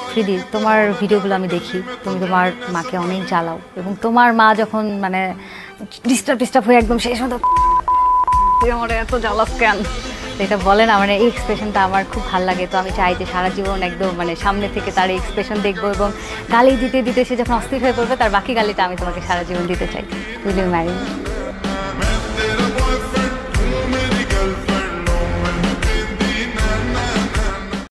আফ্রিদি, তোমার ভিডিওগুলো আমি দেখি, তুমি তোমার মাকে অনেক জ্বালাও এবং তোমার মা যখন মানে ডিস্টার্ব হয়ে একদম শেষ মতো আমার এত জ্বালাস কেন এটা বলে না, মানে এই এক্সপ্রেশনটা আমার খুব ভালো লাগে। তো আমি চাই যে সারা জীবন একদম মানে সামনে থেকে তার এই এক্সপ্রেশন দেখবো এবং গালি দিতে দিতে সে যখন অস্থির হয়ে পড়বে তার বাকি গালিটা আমি তোমাকে সারা জীবন দিতে চাই। Will you marry me?